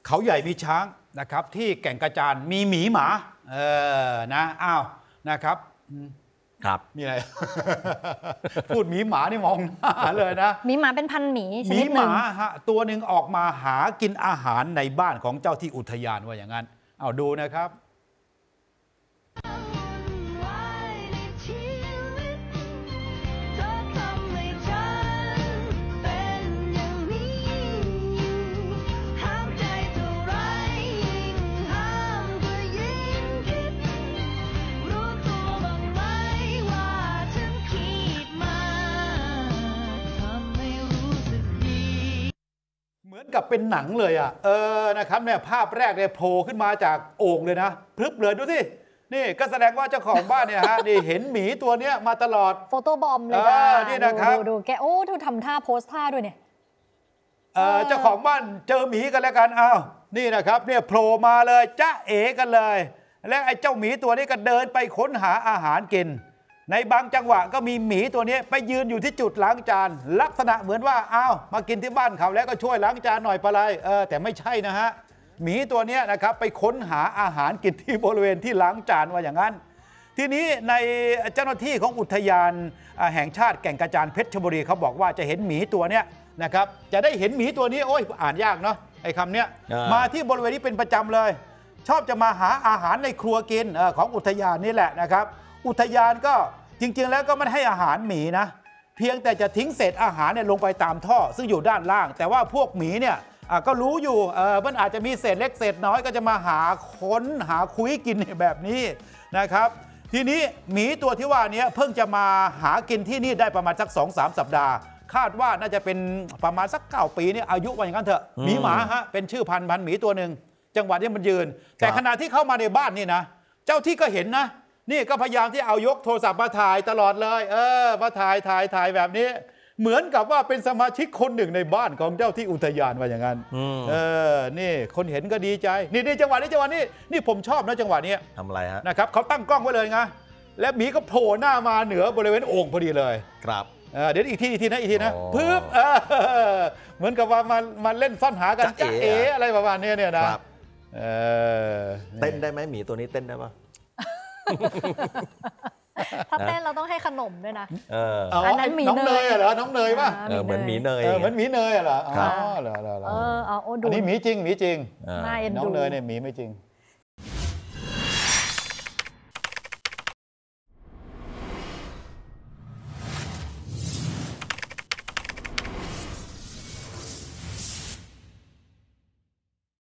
เขาใหญ่มีช้างนะครับที่แก่งกระจานมีหมีหมานะอ้าวนะครับครับมีอะไร พูดหมีหมานี่มองหน้าเลยนะหมีหมาเป็นพันธุ์หมีชนิดหนึ่งหมีหมาฮะตัวหนึ่งออกมาหากินอาหารในบ้านของเจ้าที่อุทยานว่าอย่างนั้นเอาดูนะครับเหมือนกับเป็นหนังเลยอ่ะนะครับเนี่ยภาพแรกเนี่ยโผล่ขึ้นมาจากโอ่งเลยนะพรึบเลยดูสินี่ก็แสดงว่าเจ้าของบ้านเนี่ยฮะนี่เห็นหมีตัวเนี้ยมาตลอดโฟโต้บอมเลยจ้านี่นะครับดูแกโอ้เธอทำท่าโพสท่าด้วยเนี่ยเจ้าของบ้านเจอหมีกันแล้วกันอ้าวนี่นะครับเนี่ยโผล่มาเลยจ๊ะเอ๋กันเลยและไอ้เจ้าหมีตัวนี้ก็เดินไปค้นหาอาหารกินในบางจังหวะก็มีหมีตัวนี้ไปยืนอยู่ที่จุดล้างจานลักษณะเหมือนว่าอ้าวมากินที่บ้านเขาแล้วก็ช่วยล้างจานหน่อยปะไรแต่ไม่ใช่นะฮะหมีตัวนี้นะครับไปค้นหาอาหารกินที่บริเวณที่ล้างจานว่าอย่างนั้นทีนี้ในเจ้าหน้าที่ของอุทยานแห่งชาติแก่งกระจานเพชรบุรีเขาบอกว่าจะเห็นหมีตัวนี้นะครับจะได้เห็นหมีตัวนี้โอ้ยอ่านยากเนาะไอ้คำเนี้ยมาที่บริเวณนี้เป็นประจำเลยชอบจะมาหาอาหารในครัวกินของอุทยานนี่แหละนะครับอุทยานก็จริงๆแล้วก็ไม่ให้อาหารหมีนะเพียงแต่จะทิ้งเศษอาหารเนี่ยลงไปตามท่อซึ่งอยู่ด้านล่างแต่ว่าพวกหมีเนี่ยก็รู้อยู่มันอาจจะมีเศษเล็กเศษน้อยก็จะมาหาค้นหาคุยกินแบบนี้นะครับทีนี้หมีตัวที่ว่านี้เพิ่งจะมาหากินที่นี่ได้ประมาณสัก 2-3 สัปดาห์คาดว่าน่าจะเป็นประมาณสัก9 ปีเนี่ยอายุว่าอย่างนั้นเถอะหมีหมาฮะเป็นชื่อพันธุ์หมีตัวหนึ่งจังหวัดที่มันยืนแต่ขณะที่เข้ามาในบ้านนี่นะเจ้าที่ก็เห็นนะนี่ก็พยายามที่เอายกโทรศัพท์มาถ่ายตลอดเลยมาถ่ายแบบนี้เหมือนกับว่าเป็นสมาชิกคนหนึ่งในบ้านของเจ้าที่อุทยานว่าอย่างนั้นนี่คนเห็นก็ดีใจนี่จังหวะนี้นี่ผมชอบนะจังหวะนี้ทำอะไรฮะนะครับเขาตั้งกล้องไว้เลยไงและหมีก็โผล่หน้ามาเหนือบริเวณโอ่งพอดีเลยครับเดี๋ยวอีกทีนะปึ๊บเหมือนกับว่ามาเล่นซ่อนหากันจ๊ะเอ๋อะไรประมาณนี้เนี่ยนะเต้นได้ไหมหมีตัวนี้เต้นได้ปะถ้าเต้นเราต้องให้ขนมด้วยนะอันนั้นหมีเนยเหรอน้องเนยป่ะเหมือนหมีเนยเหมือนหมีเนยเหรออ๋อเหรออันนี้หมีจริงน้องเนยเนี่ยหมีไม่จริง